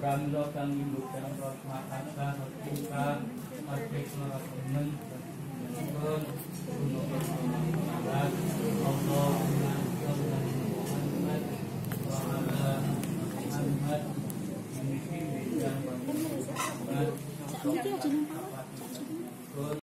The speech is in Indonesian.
pramila kang nyembuhkan rahmatan kang kang mati narakeun pun Allah Muhammad ini yang